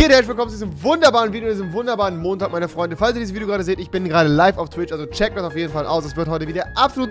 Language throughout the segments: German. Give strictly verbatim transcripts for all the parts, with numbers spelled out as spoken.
geht, herzlich willkommen zu diesem wunderbaren Video, diesem wunderbaren Montag, meine Freunde. Falls ihr dieses Video gerade seht, ich bin gerade live auf Twitch, also checkt das auf jeden Fall aus. Es wird heute wieder absolut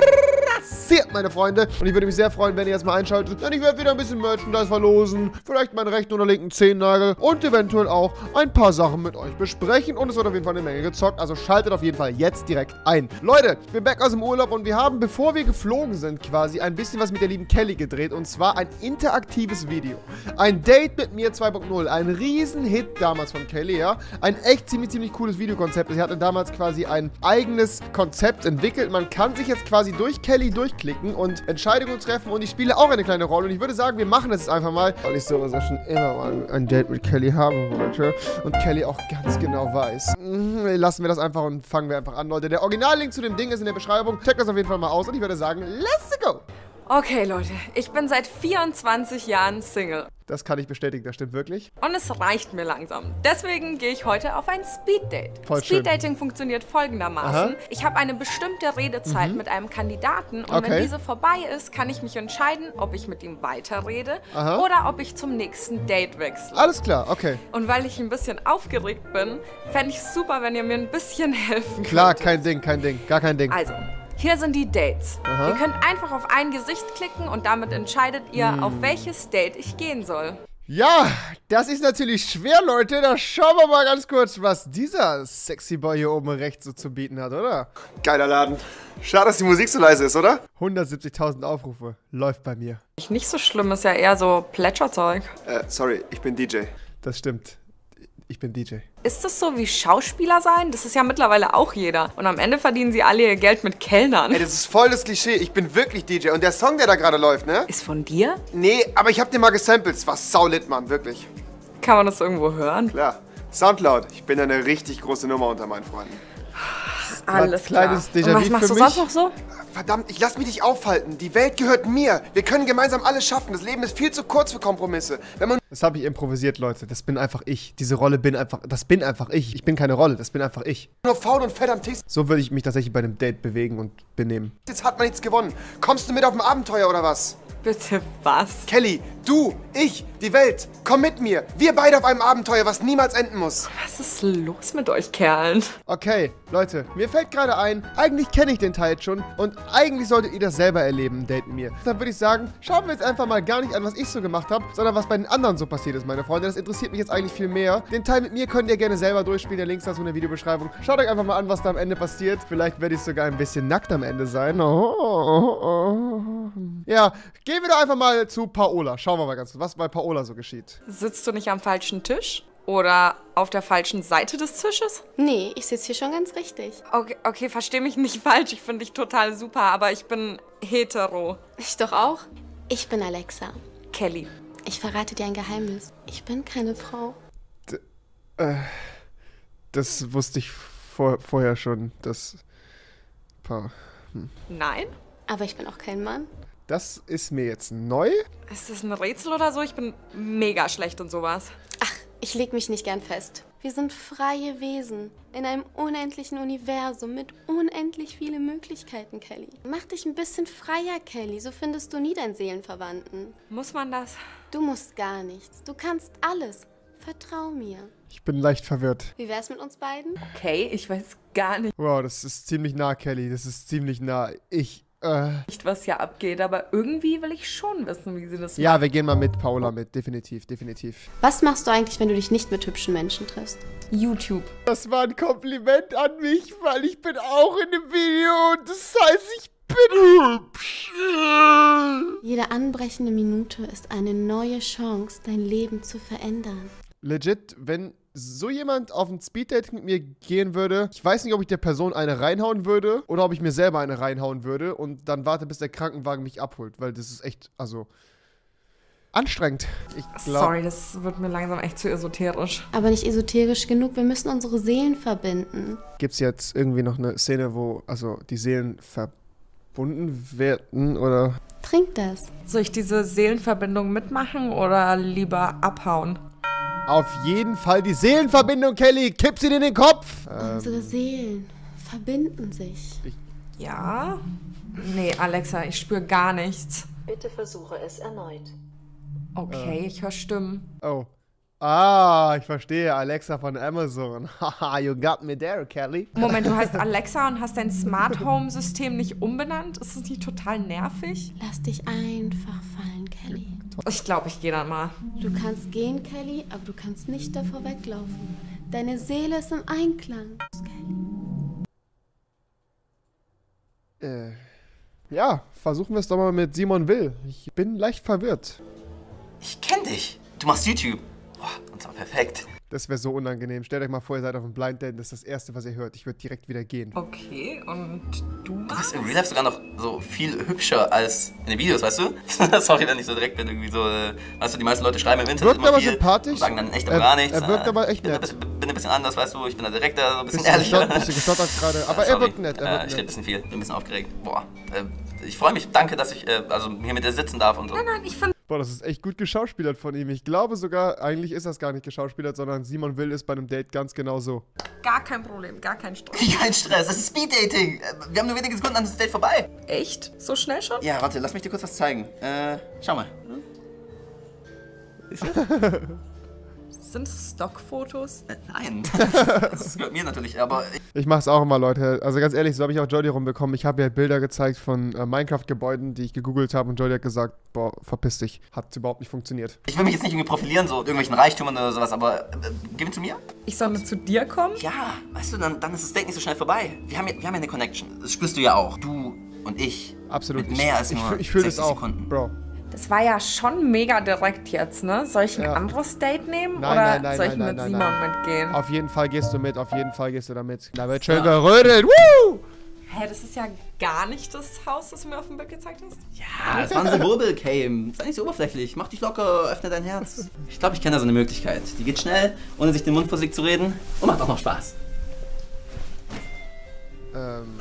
rasiert, meine Freunde. Und ich würde mich sehr freuen, wenn ihr jetzt mal einschaltet, denn ich werde wieder ein bisschen Merchandise verlosen, vielleicht meinen rechten oder linken Zehennagel und eventuell auch ein paar Sachen mit euch besprechen. Und es wird auf jeden Fall eine Menge gezockt, also schaltet auf jeden Fall jetzt direkt ein. Leute, ich bin back aus dem Urlaub und wir haben, bevor wir geflogen sind quasi, ein bisschen was mit der lieben Kelly gedreht. Und zwar ein interaktives Video. Ein Date mit mir zwei punkt null. Ein Riesenhit damals von Kelly, ja. Ein echt ziemlich, ziemlich cooles Videokonzept. Sie hatte damals quasi ein eigenes Konzept entwickelt. Man kann sich jetzt quasi durch Kelly durchklicken und Entscheidungen treffen und ich spiele auch eine kleine Rolle. Und ich würde sagen, wir machen das jetzt einfach mal, weil ich sowieso schon immer mal ein Date mit Kelly haben wollte und Kelly auch ganz genau weiß. Lassen wir das einfach und fangen wir einfach an, Leute. Der Originallink zu dem Ding ist in der Beschreibung. Checkt das auf jeden Fall mal aus und ich würde sagen, let's go! Okay, Leute, ich bin seit vierundzwanzig Jahren Single. Das kann ich bestätigen, das stimmt wirklich. Und es reicht mir langsam. Deswegen gehe ich heute auf ein Speeddate. Voll schön. Speeddating funktioniert folgendermaßen. Aha. Ich habe eine bestimmte Redezeit Mhm. mit einem Kandidaten und Okay. wenn diese vorbei ist, kann ich mich entscheiden, ob ich mit ihm weiterrede Aha. oder ob ich zum nächsten Date wechsle. Alles klar, okay. Und weil ich ein bisschen aufgeregt bin, fände ich es super, wenn ihr mir ein bisschen helfen Klar, könntet. kein Ding, kein Ding, gar kein Ding. Also, hier sind die Dates. Aha. Ihr könnt einfach auf ein Gesicht klicken und damit entscheidet ihr, Hm. auf welches Date ich gehen soll. Ja, das ist natürlich schwer, Leute. Da schauen wir mal ganz kurz, was dieser sexy Boy hier oben rechts so zu bieten hat, oder? Geiler Laden. Schade, dass die Musik so leise ist, oder? hundertsiebzigtausend Aufrufe. Läuft bei mir. Nicht so schlimm, ist ja eher so Plätscherzeug. Äh, sorry, ich bin D J. Das stimmt. Ich bin D J. Ist das so wie Schauspieler sein? Das ist ja mittlerweile auch jeder. Und am Ende verdienen sie alle ihr Geld mit Kellnern. Ey, das ist voll das Klischee. Ich bin wirklich D J. Und der Song, der da gerade läuft, ne? Ist von dir? Nee, aber ich hab den mal gesampelt. Es war saulit, Mann, wirklich. Kann man das irgendwo hören? Klar. Soundcloud. Ich bin eine richtig große Nummer unter meinen Freunden. Alles klar. kleines Und Déjà-vu was machst für du mich. sonst noch so? Verdammt, ich lass mich nicht aufhalten. Die Welt gehört mir. Wir können gemeinsam alles schaffen. Das Leben ist viel zu kurz für Kompromisse. Wenn man Das habe ich improvisiert, Leute. Das bin einfach ich. Diese Rolle bin einfach, das bin einfach ich. Ich bin keine Rolle, das bin einfach ich. nur faul und fett am Tisch So würde ich mich tatsächlich bei einem Date bewegen und benehmen. sitzt, hat man nichts gewonnen. Kommst du mit auf ein Abenteuer oder was? Bitte was? Kelly, du, ich, die Welt. Komm mit mir. Wir beide auf einem Abenteuer, was niemals enden muss. Was ist los mit euch Kerlen? Okay, Leute, mir fällt gerade ein, eigentlich kenne ich den Teil jetzt schon und eigentlich solltet ihr das selber erleben, ein Date mit mir. Dann würde ich sagen, schauen wir jetzt einfach mal gar nicht an, was ich so gemacht habe, sondern was bei den anderen so passiert ist, meine Freunde. Das interessiert mich jetzt eigentlich viel mehr. Den Teil mit mir könnt ihr gerne selber durchspielen, der Link ist dazu in der Videobeschreibung. Schaut euch einfach mal an, was da am Ende passiert. Vielleicht werde ich sogar ein bisschen nackt am Ende sein. Oh, oh, oh. Ja, gehen wir doch einfach mal zu Paola. Schauen wir mal ganz kurz, was bei Paola so geschieht. Sitzt du nicht am falschen Tisch? Oder auf der falschen Seite des Tisches? Nee, ich sitze hier schon ganz richtig. Okay, okay, versteh mich nicht falsch. Ich finde dich total super, aber ich bin hetero. Ich doch auch. Ich bin Alexa. Kelly. Ich verrate dir ein Geheimnis. Ich bin keine Frau. Das wusste ich vor, vorher schon, dass... Pa Nein? Aber ich bin auch kein Mann. Das ist mir jetzt neu. Ist das ein Rätsel oder so? Ich bin mega schlecht und sowas. Ach, ich leg mich nicht gern fest. Wir sind freie Wesen in einem unendlichen Universum mit unendlich vielen Möglichkeiten, Kelly. Mach dich ein bisschen freier, Kelly. So findest du nie deinen Seelenverwandten. Muss man das? Du musst gar nichts. Du kannst alles. Vertrau mir. Ich bin leicht verwirrt. Wie wär's mit uns beiden? Okay, ich weiß gar nicht, Wow, das ist ziemlich nah, Kelly. Das ist ziemlich nah. Ich, äh... was hier abgeht, aber irgendwie will ich schon wissen, wie sie das Ja, wir gehen mal mit Paola mit. Definitiv, definitiv. Was machst du eigentlich, wenn du dich nicht mit hübschen Menschen triffst? machen. YouTube. Das war ein Kompliment an mich, weil ich bin auch in dem Video und das heißt, ich bin hübsch. Jede anbrechende Minute ist eine neue Chance, dein Leben zu verändern. Legit, wenn so jemand auf ein Speeddate mit mir gehen würde, ich weiß nicht, ob ich der Person eine reinhauen würde oder ob ich mir selber eine reinhauen würde und dann warte, bis der Krankenwagen mich abholt, weil das ist echt, also, anstrengend. Ich glaub, Sorry, das wird mir langsam echt zu esoterisch. Aber nicht esoterisch genug, wir müssen unsere Seelen verbinden. Gibt's jetzt irgendwie noch eine Szene, wo, also, die Seelen verbunden werden oder... Trink das. Soll ich diese Seelenverbindung mitmachen oder lieber abhauen? Auf jeden Fall die Seelenverbindung, Kelly. Kipp sie in den Kopf. Unsere Seelen verbinden sich. Ja? Nee, Alexa, ich spüre gar nichts. Bitte versuche es erneut. Okay, ich höre Stimmen. Oh. Ah, ich verstehe. Alexa von Amazon. Haha, you got me there, Kelly. Moment, du heißt Alexa und hast dein Smart Home System nicht umbenannt? Ist das nicht total nervig? Lass dich einfach fallen, Kelly. Ich glaube, ich gehe dann mal. Du kannst gehen, Kelly, aber du kannst nicht davor weglaufen. Deine Seele ist im Einklang, Kelly. Äh, ja, versuchen wir es doch mal mit Simon Will. Ich bin leicht verwirrt. Ich kenn dich. Du machst YouTube. Boah, und zwar perfekt. Das wäre so unangenehm. Stellt euch mal vor, ihr seid auf einem Blind Date, das ist das Erste, was ihr hört. Ich würde direkt wieder gehen. Okay, und du Du bist im Real Life sogar noch so viel hübscher als in den Videos, weißt du? Sorry, wenn ich so direkt bin, irgendwie so, äh, weißt du, die meisten Leute schreiben im Internet Wirkt immer aber viel sympathisch. und sagen dann echt Er- aber gar nichts. er wirkt Äh, aber echt bin ein nett. bisschen- Bin ein bisschen anders, weißt du, ich bin da direkter, so ein bisschen Bisschen ehrlicher. gestottert, bisschen gestottert gerade. Aber Ja, er sorry. wirkt nett, er Äh, wirkt ich rede ein nett. bisschen viel, bin ein bisschen aufgeregt. Boah, äh, ich freue mich, danke, dass ich äh, also hier mit dir sitzen darf und so. Nein, nein, ich finde Boah, das ist echt gut geschauspielert von ihm. Ich glaube sogar, eigentlich ist das gar nicht geschauspielert, sondern Simon Will ist bei einem Date ganz genau so. gar kein Problem, gar kein Stress. Kein Stress, das ist Speeddating. Äh, Wir haben nur wenige Sekunden, dann ist das Date vorbei. Echt? So schnell schon? Ja, warte, lass mich dir kurz was zeigen. Äh, schau mal. Sind es Stockfotos? Äh, nein, das gehört mir natürlich, aber ich, Ich mach's auch immer, Leute. Also ganz ehrlich, so habe ich auch Jodie rumbekommen. Ich habe ihr Bilder gezeigt von äh, Minecraft-Gebäuden, die ich gegoogelt habe und Jodie hat gesagt, boah, verpiss dich. Hat überhaupt nicht funktioniert. ich will mich jetzt nicht irgendwie profilieren, so mit irgendwelchen Reichtümern oder sowas, aber äh, geh mit zu mir? Ich soll mit zu dir kommen? Ja, weißt du, dann, dann ist das Date nicht so schnell vorbei. Wir haben ja, wir haben ja eine Connection. Das spürst du ja auch. Du und ich. Absolut. Mit mehr als ich, nur ich, ich fühle das sechzig auch, Sekunden. Bro. Das war ja schon mega direkt jetzt, ne? Soll ich ein Ja. anderes Date nehmen? Nein, oder nein, nein, soll ich nein, mit nein, Simon nein. mitgehen? Auf jeden Fall gehst du mit, auf jeden Fall gehst du da mit. Da wird schön gerödelt. Woo! Hä, das ist ja gar nicht das Haus, das du mir auf dem Bild gezeigt hast? Ja, das war ein Symbolbild-Cam. Sei nicht so oberflächlich. Mach dich locker, öffne dein Herz. Ich glaube, ich kenne da so eine Möglichkeit. Die geht schnell, ohne sich den Mund vor sich zu reden und macht auch noch Spaß. Ähm,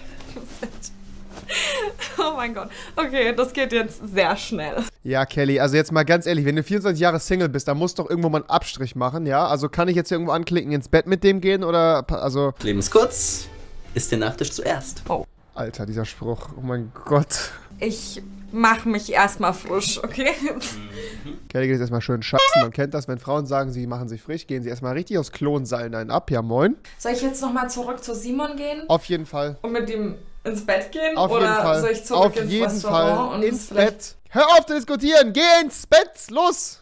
Oh mein Gott. Okay, das geht jetzt sehr schnell. ja, Kelly, also jetzt mal ganz ehrlich, wenn du vierundzwanzig Jahre Single bist, dann musst du doch irgendwo mal einen Abstrich machen, ja? Also kann ich jetzt hier irgendwo anklicken, ins Bett mit dem gehen oder, pa- also, Leben ist kurz, isst den Nachtisch zuerst. Alter, dieser Spruch, oh mein Gott. Ich mach mich erstmal frisch, okay? Kelly geht jetzt erstmal schön scheißen, man kennt das, wenn Frauen sagen, sie machen sich frisch, gehen sie erstmal richtig aus Klonseilen einen ab, ja moin. Soll ich jetzt nochmal zurück zu Simon gehen Auf jeden Fall, und mit ihm ins Bett gehen? auf oder jeden Fall, soll ich zurück auf ins jeden Restaurant Fall, und ins vielleicht- Bett. Hör auf zu diskutieren, geh ins Bett, los.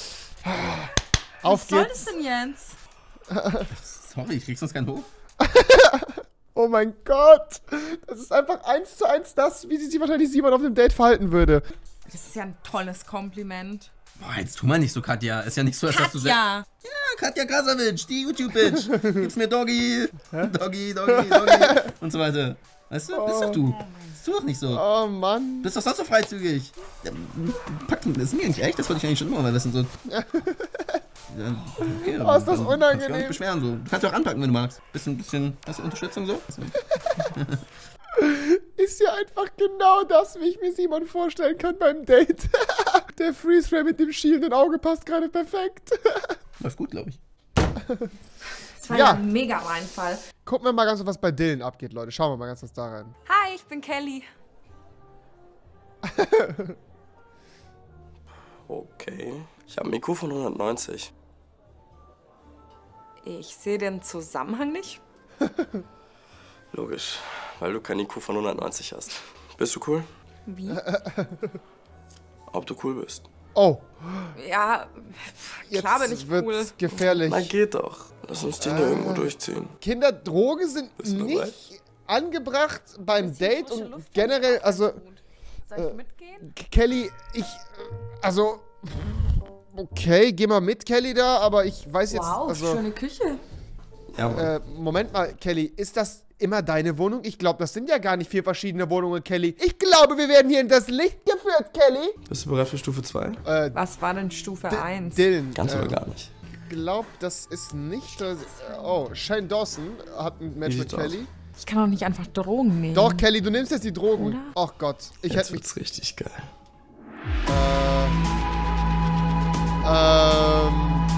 Auf Was soll geht's. das denn jetzt? Sorry, ich krieg's sonst keinen hoch. Oh mein Gott, das ist einfach eins zu eins das, wie sich wahrscheinlich Simon auf dem Date verhalten würde. Das ist ja ein tolles Kompliment. Boah, jetzt tu mal nicht so, Katja. Ist ja nicht so, als dass du selbst... Ja. Ja, Katja Krasavitsch, die YouTube-Bitch. Gib's mir Doggy, Doggy, Doggy, Doggy und so weiter. Weißt du, bist doch du. Bist du doch nicht so. Oh Mann. Bist doch sonst so freizügig. Ja, pack, das ist mir nicht echt, das wollte ich eigentlich schon immer mal wissen. So. Ja, okay, Oh, ist das dann kannst du dich auch unangenehm. nicht beschweren, so. Du kannst ja auch anpacken, wenn du magst. Bisschen, bisschen, hast du Unterstützung so? Ist ja einfach genau das, wie ich mir Simon vorstellen kann beim Date. Der Freeze-Frame mit dem schielenden Auge passt gerade perfekt. Läuft gut, glaube ich. Das war Ja. ja ein mega Reinfall. Gucken wir mal ganz kurz, was bei Dylan abgeht, Leute. Schauen wir mal ganz kurz da rein. Hi, ich bin Kelly. Okay. Ich habe einen I Q von hundertneunzig. Ich sehe den Zusammenhang nicht. Logisch, weil du kein I Q von hundertneunzig hast. Bist du cool? Wie? Ob du cool bist. Oh, Ja, jetzt klar bin ich wird's cool. gefährlich. Na geht doch. Lass uns die nur irgendwo durchziehen. Kinder, Drogen sind Bist du dabei? nicht angebracht beim Date frische und Luft generell, und also, gut. Soll ich mitgehen? Kelly, ich, äh, also, okay, geh mal mit, Kelly, da, aber ich weiß jetzt, Wow, also, schöne Küche. Ja, äh, Moment mal, Kelly, ist das immer deine Wohnung? Ich glaube, das sind ja gar nicht vier verschiedene Wohnungen, Kelly. Ich glaube, wir werden hier in das Licht geführt, Kelly. Bist du bereit für Stufe zwei? Äh, Was war denn Stufe eins? Dylan, Ganz äh, oder gar nicht. ich glaube, das ist nicht, das, oh, Shane Dawson hat ein Match Wie mit sieht's aus? Kelly. Ich kann doch nicht einfach Drogen nehmen. Doch, Kelly, du nimmst jetzt die Drogen. Oder? Ach Gott, ich Jetzt hätte mich, wird's richtig geil. ähm,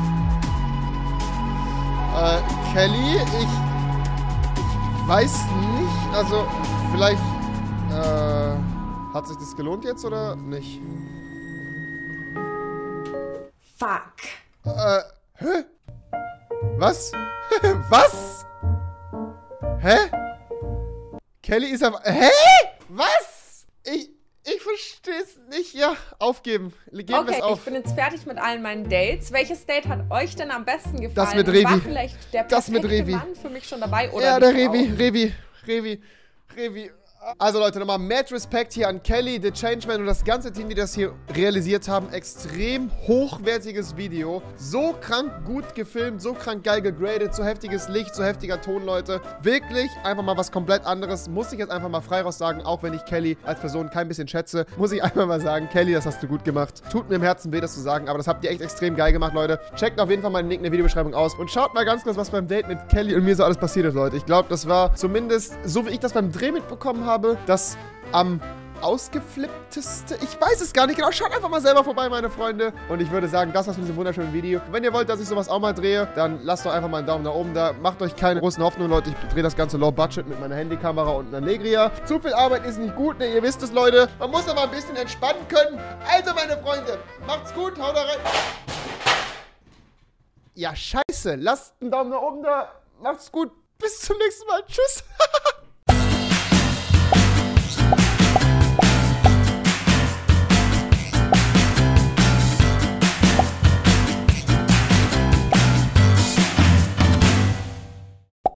äh, Kelly, ich, ich weiß nicht, also, vielleicht, äh, hat sich das gelohnt jetzt oder nicht? Fuck. Äh, hä? Was? Was? Hä? Kelly ist aber... Hä? Was? Ich... Ich verstehe es nicht. Ja, aufgeben. Geben okay, wir es auf. ich bin jetzt fertig mit allen meinen Dates. Welches Date hat euch denn am besten gefallen? Das mit Und Revi. war vielleicht der Das mit perfekte Revi. Mann für mich schon dabei? Oder Ja, der nicht Revi, auch? Revi, Revi, Revi. Also Leute, nochmal mad Respekt hier an Kelly, The Changeman und das ganze Team, die das hier realisiert haben. Extrem hochwertiges Video. So krank gut gefilmt, so krank geil gegradet, so heftiges Licht, so heftiger Ton, Leute. Wirklich einfach mal was komplett anderes. Muss ich jetzt einfach mal frei raus sagen, auch wenn ich Kelly als Person kein bisschen schätze, muss ich einfach mal sagen, Kelly, das hast du gut gemacht. Tut mir im Herzen weh, das zu sagen, aber das habt ihr echt extrem geil gemacht, Leute. Checkt auf jeden Fall meinen Link in der Videobeschreibung aus und schaut mal ganz kurz, was beim Date mit Kelly und mir so alles passiert ist, Leute. Ich glaube, das war zumindest, so wie ich das beim Dreh mitbekommen habe, habe, das am ausgeflippteste. Ich weiß es gar nicht genau. Schaut einfach mal selber vorbei, meine Freunde. Und ich würde sagen, das war's mit diesem wunderschönen Video. Wenn ihr wollt, dass ich sowas auch mal drehe, dann lasst doch einfach mal einen Daumen nach oben da. Macht euch keine großen Hoffnungen, Leute. Ich drehe das Ganze low budget mit meiner Handykamera und einer Negria. Zu viel Arbeit ist nicht gut, ne? Ihr wisst es, Leute. Man muss aber ein bisschen entspannen können. Also, meine Freunde, macht's gut. Haut da rein. Ja, scheiße. Lasst einen Daumen nach oben da. Macht's gut. Bis zum nächsten Mal. Tschüss.